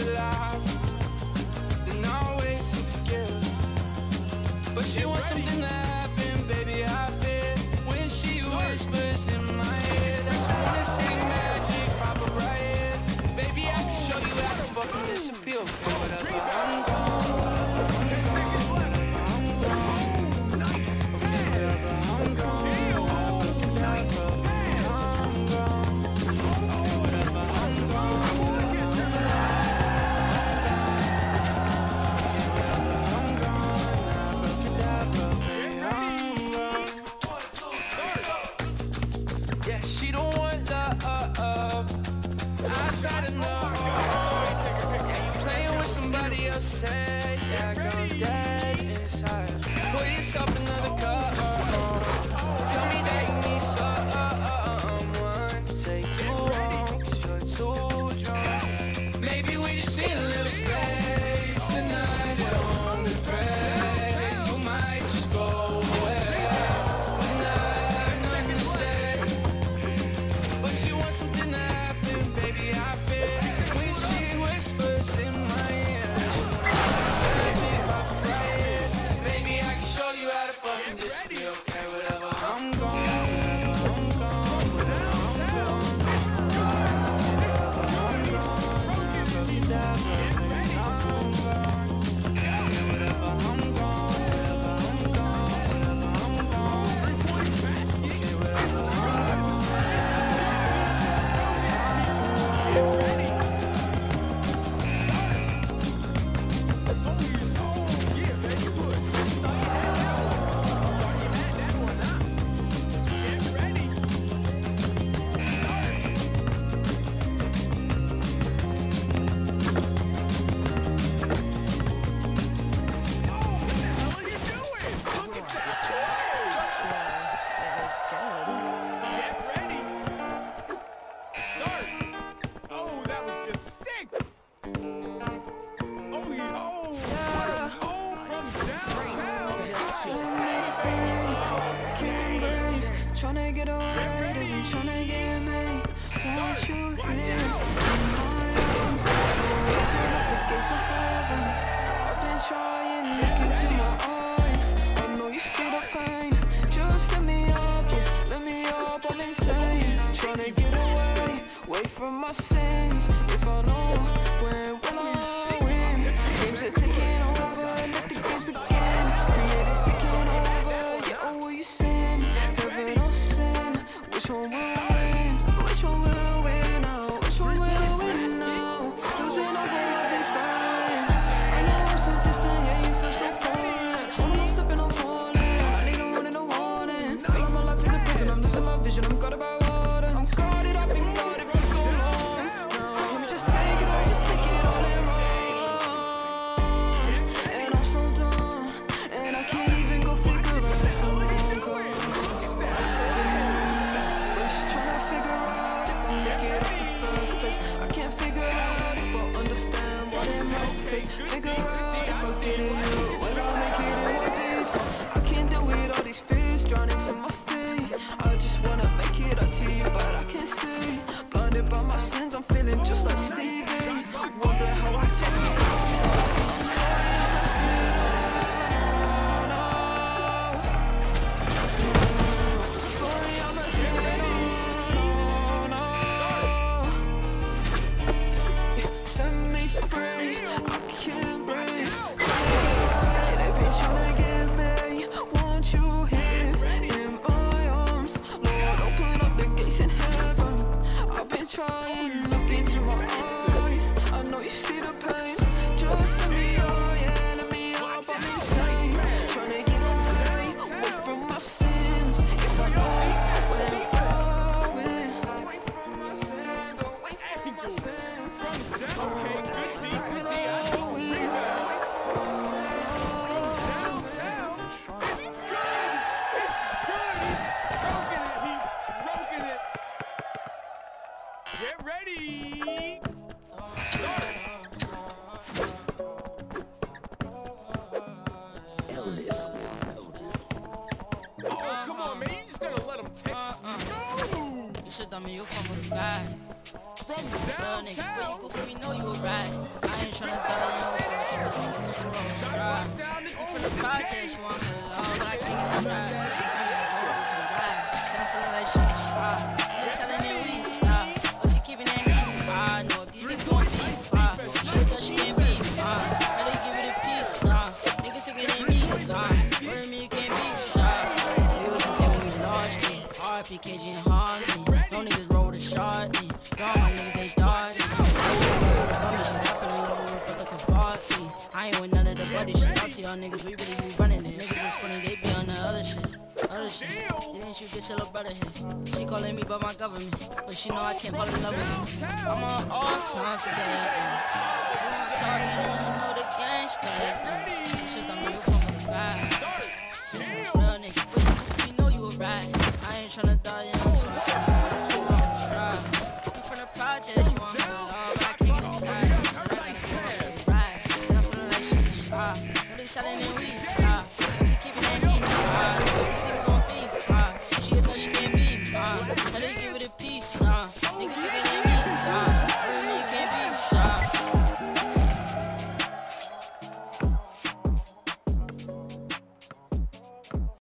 alive, then I'll wait to forgive. But she wants something to happen, baby, I fear. When she whispers in my ear that she wanna see magic pop up right here. Baby, I can show you how to fucking disappear. Okay, whatever, I'm gone. Say, yeah, I go dead inside. Pour yourself another cup. Tell me that you need someone to take you home, 'cause you're too drunk. Maybe we just need a little space tonight at home to pray. You might just go away when I have nothing to say. But she wants something to happen, baby, I fear. When she whispers in my ear, disappear, okay, whatever, I'm gone, I'm gone, whatever, I'm gone. Tryna get away, they been tryna get me. Want you here in my arms, open up the gates of heaven. I've been trying, look into my eyes. I know you see the pain. Just let me up, I'm insane. Tryna get away from my sins. If I know when will I win? Games are taking over, let the games begin. Create is taking over, yeah, oh, will you sin? Heaven or sin, which one will win? Which one will win now? Which one will win now? Losing all way I've been spiraling. I know I'm so distant, yeah, you feel so foreign. I'm not slipping, I'm falling. I need a one and a warning. Feel like my life is a prison, I'm losing my vision, I'm guarded by water. I'm guarded, I've been guarded for so long. Now let me just take it all, just take it all and run. And I'm so done, and I can't even go figure out if I'm wrong. I can't figure out if I understand what it might take. Figure out if I get it, when I make it in one piece. I can't deal with all these fears drowning from my feet. I just wanna make it up to you, but I can't see. Blinded by my sins, I'm feeling just like Stevie. Wonder how I take it. I'm sorry I'm a sinner. Sorry I'm a sinner. Set me free, I can't breathe. They've been tryna get me. Want you here in my arms. Lord, open up the gates in heaven. I've been trying, look into my eyes. I know you see the pain. Just let me out, yeah, let me out. I'm insane. Tryna get away from my sins. If I go, when I win. Away from my sins, away from my sins. Okay, good D, good D, I know we He's stroking it. Get ready. Elvis. Oh, come on, man. You just gotta let him text me. You should tell me you from a guy. From Real niggas, where you downtown. go for me, know you a ride. I ain't tryna die young, so I keep it some niggas who don't try. You from the project, you want her love, but I can't get inside. I gotta go with some ride. Said I'm feeling like shit is shy. They selling it weed style. What's he keeping that heat? I know if these niggas gon' deep fry. She thought she can't beat me, how they give it a piece, niggas think it ain't me, word me you can't be shy. So you was a kid when we lost you. RP, KG, and Harvey. No niggas roll with a shorty. All my niggas, they darty. I fell in love with the Cavalli. I ain't with none of the buddy shit. I'll tell y'all niggas, we really be running it. Niggas is funny, they be on the other shit. Didn't you get your little brother here? She calling me about my government, but she know I can't fall in love with me. I'm on all time today. I'm talking to me, you know the gang's bad. You shit on me, you from the back. Real nigga, but you goofy, you know you a rat. I ain't tryna die young, so I can't be so long try. You from the projects, you want my love, but I can't get inside. So I gotta go with some ride. Said I'm feeling like shit is shy. Know they selling it weed style. What's he keeping that heat? These niggas gon' beef, she thought she can't beat me, how they give it a